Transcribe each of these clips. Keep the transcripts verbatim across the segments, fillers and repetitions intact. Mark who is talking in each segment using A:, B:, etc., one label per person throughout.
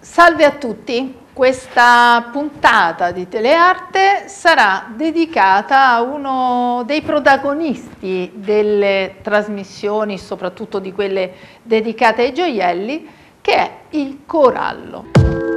A: Salve a tutti, questa puntata di Telearte sarà dedicata a uno dei protagonisti delle trasmissioni, soprattutto di quelle dedicate ai gioielli, che è il corallo.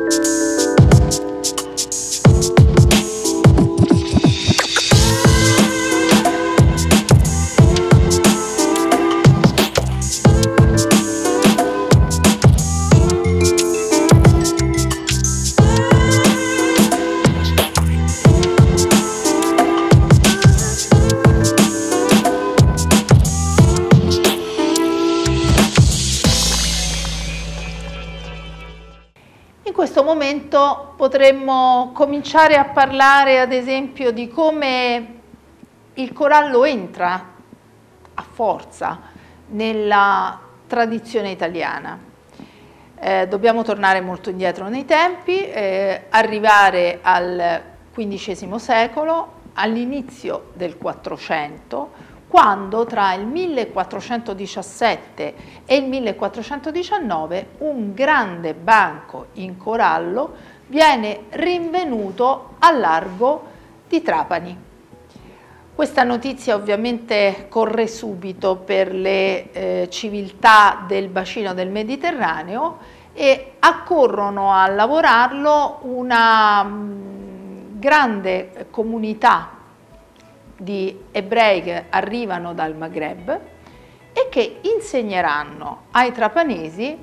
A: In questo momento potremmo cominciare a parlare ad esempio di come il corallo entra a forza nella tradizione italiana. Eh, dobbiamo tornare molto indietro nei tempi, eh, arrivare al quindicesimo secolo, all'inizio del Quattrocento, quando tra il millequattrocentodiciassette e il millequattrocentodiciannove un grande banco in corallo viene rinvenuto al largo di Trapani. Questa notizia ovviamente corre subito per le eh, civiltà del bacino del Mediterraneo e accorrono a lavorarlo una mh, grande comunità di ebrei che arrivano dal Maghreb e che insegneranno ai trapanesi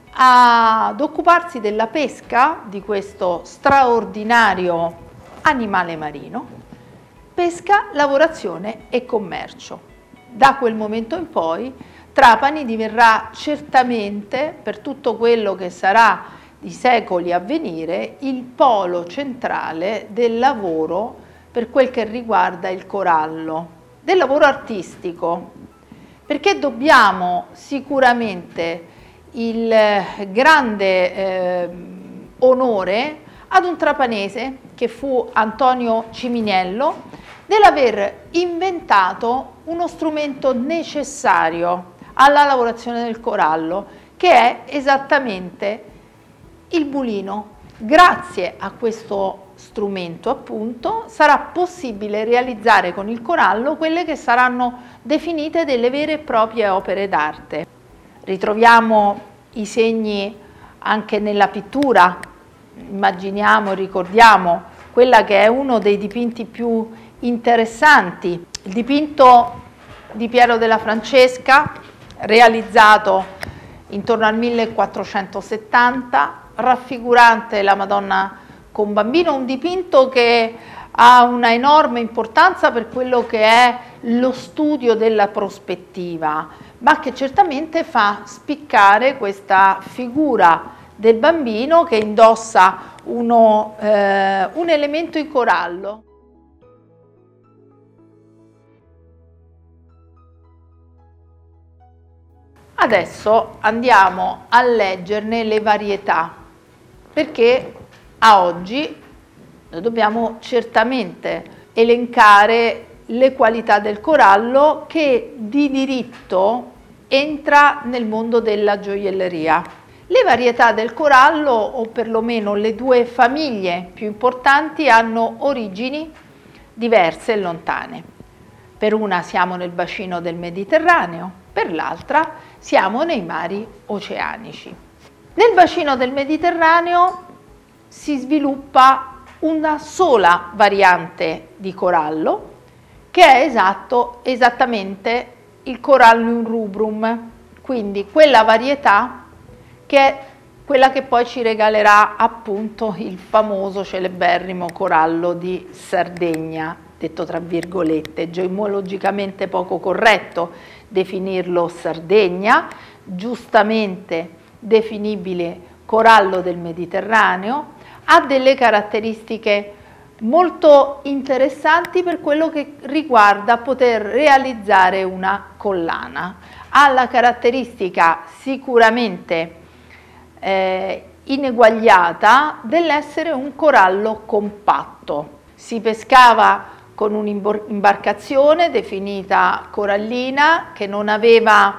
A: ad occuparsi della pesca di questo straordinario animale marino, pesca, lavorazione e commercio. Da quel momento in poi Trapani diverrà certamente, per tutto quello che sarà di secoli a venire, il polo centrale del lavoro per quel che riguarda il corallo, del lavoro artistico, perché dobbiamo sicuramente il grande eh, onore ad un trapanese che fu Antonio Ciminiello dell'aver inventato uno strumento necessario alla lavorazione del corallo, che è esattamente il bulino. Grazie a questo strumento, appunto, sarà possibile realizzare con il corallo quelle che saranno definite delle vere e proprie opere d'arte. Ritroviamo i segni anche nella pittura, immaginiamo, ricordiamo quella che è uno dei dipinti più interessanti, il dipinto di Piero della Francesca, realizzato intorno al millequattrocentosettanta, raffigurante la Madonna con bambino, un dipinto che ha una enorme importanza per quello che è lo studio della prospettiva, ma che certamente fa spiccare questa figura del bambino che indossa uno, eh, un elemento in corallo. Adesso andiamo a leggerne le varietà, perché a oggi dobbiamo certamente elencare le qualità del corallo che di diritto entra nel mondo della gioielleria. Le varietà del corallo, o perlomeno le due famiglie più importanti, hanno origini diverse e lontane. Per una siamo nel bacino del Mediterraneo, per l'altra siamo nei mari oceanici. Nel bacino del Mediterraneo si sviluppa una sola variante di corallo, che è esatto, esattamente il Corallium rubrum, quindi quella varietà che è quella che poi ci regalerà appunto il famoso celeberrimo corallo di Sardegna, detto tra virgolette, geomologicamente poco corretto definirlo Sardegna, giustamente definibile corallo del Mediterraneo, ha delle caratteristiche molto interessanti per quello che riguarda poter realizzare una collana. Ha la caratteristica sicuramente eh, ineguagliata dell'essere un corallo compatto. Si pescava con un'imbarcazione definita corallina che non aveva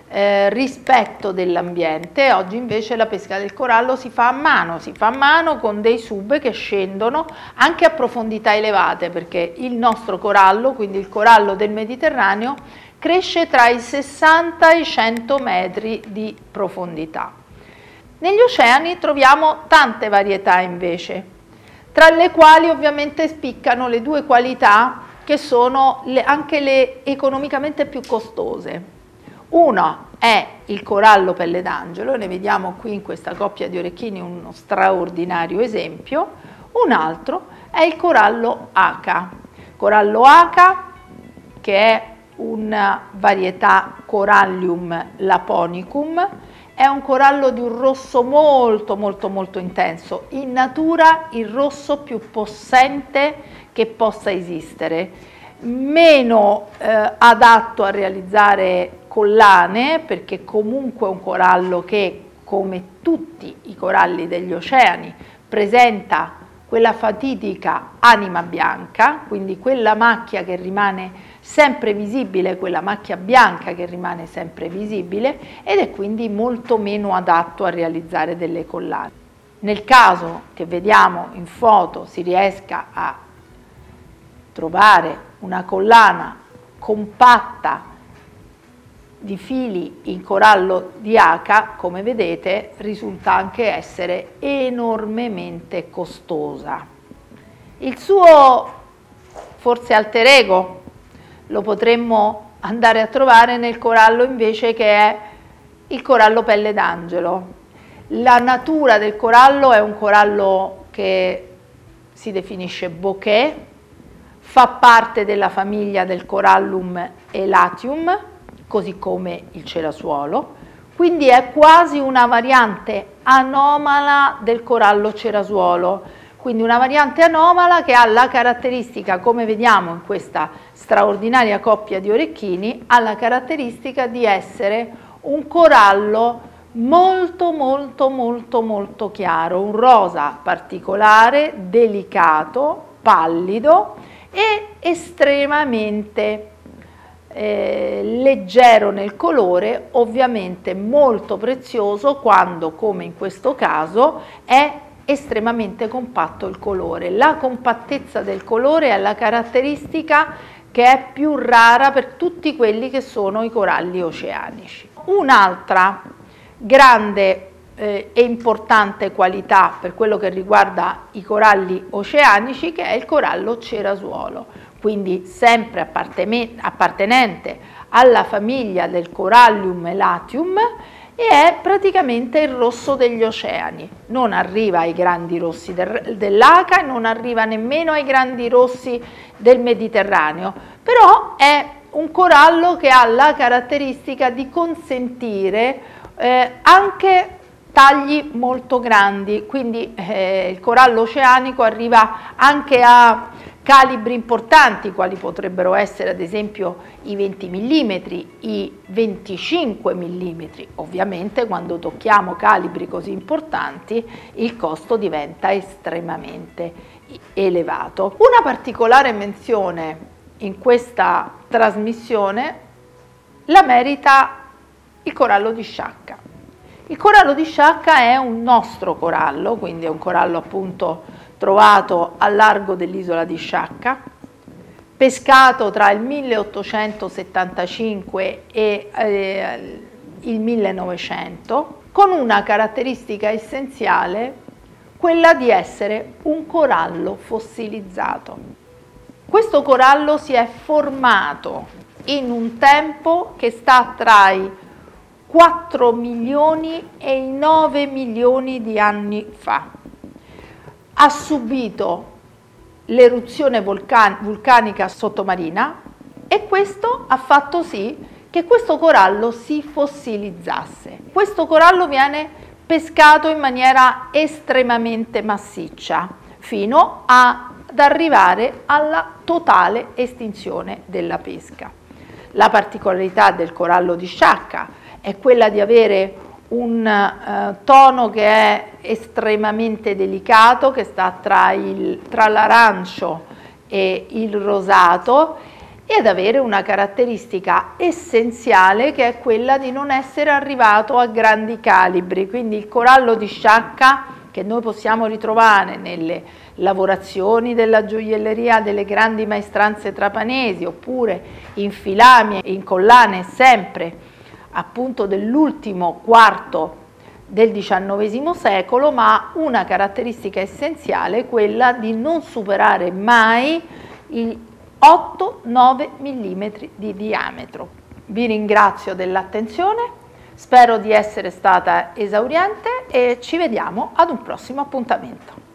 A: eh, rispetto dell'ambiente. Oggi invece la pesca del corallo si fa a mano, si fa a mano con dei sub che scendono anche a profondità elevate, perché il nostro corallo, quindi il corallo del Mediterraneo, cresce tra i sessanta e i cento metri di profondità. Negli oceani troviamo tante varietà invece, tra le quali ovviamente spiccano le due qualità che sono le, anche le economicamente più costose. Una è il corallo pelle d'angelo, ne vediamo qui in questa coppia di orecchini uno straordinario esempio. Un altro è il corallo aca. Corallo aca, che è una varietà Corallium laponicum, è un corallo di un rosso molto molto molto intenso, in natura il rosso più possente che possa esistere, meno eh, adatto a realizzare collane, perché comunque è un corallo che, come tutti i coralli degli oceani, presenta quella fatidica anima bianca, quindi quella macchia che rimane sempre visibile, quella macchia bianca che rimane sempre visibile, ed è quindi molto meno adatto a realizzare delle collane. Nel caso che vediamo in foto si riesca a trovare una collana compatta di fili in corallo di aca, come vedete, risulta anche essere enormemente costosa. Il suo forse alter ego lo potremmo andare a trovare nel corallo invece che è il corallo pelle d'angelo. La natura del corallo è un corallo che si definisce bokeh, fa parte della famiglia del Corallum elatium, così come il cerasuolo, quindi è quasi una variante anomala del corallo cerasuolo, quindi una variante anomala che ha la caratteristica, come vediamo in questa straordinaria coppia di orecchini, ha la caratteristica di essere un corallo molto molto molto molto chiaro, un rosa particolare, delicato, pallido e estremamente eh, leggero nel colore, ovviamente molto prezioso quando, come in questo caso, è estremamente compatto il colore. La compattezza del colore è la caratteristica che è più rara per tutti quelli che sono i coralli oceanici. Un'altra grande eh, e importante qualità per quello che riguarda i coralli oceanici, che è il corallo cerasuolo, quindi sempre appartenente alla famiglia del Corallium elatium, e è praticamente il rosso degli oceani, non arriva ai grandi rossi del, dell'Aca e non arriva nemmeno ai grandi rossi del Mediterraneo, però è un corallo che ha la caratteristica di consentire eh, anche tagli molto grandi, quindi eh, il corallo oceanico arriva anche a calibri importanti, quali potrebbero essere ad esempio i venti millimetri, i venticinque millimetri. Ovviamente quando tocchiamo calibri così importanti il costo diventa estremamente elevato. Una particolare menzione in questa trasmissione la merita il corallo di Sciacca. Il corallo di Sciacca è un nostro corallo, quindi è un corallo appunto trovato al largo dell'isola di Sciacca, pescato tra il milleottocentosettantacinque e eh, il millenovecento, con una caratteristica essenziale, quella di essere un corallo fossilizzato. Questo corallo si è formato in un tempo che sta tra i quattro milioni e i nove milioni di anni fa. Ha subito l'eruzione vulcan- vulcanica sottomarina e questo ha fatto sì che questo corallo si fossilizzasse. Questo corallo viene pescato in maniera estremamente massiccia fino a, ad arrivare alla totale estinzione della pesca. La particolarità del corallo di Sciacca è quella di avere un uh, tono che è estremamente delicato, che sta tra, il, tra l'arancio e il rosato, ed avere una caratteristica essenziale che è quella di non essere arrivato a grandi calibri, quindi il corallo di Sciacca che noi possiamo ritrovare nelle lavorazioni della gioielleria delle grandi maestranze trapanesi oppure in filami e in collane sempre appunto dell'ultimo quarto del diciannovesimo secolo, ma ha una caratteristica essenziale, quella di non superare mai i otto nove millimetri di diametro. Vi ringrazio dell'attenzione, spero di essere stata esauriente e ci vediamo ad un prossimo appuntamento.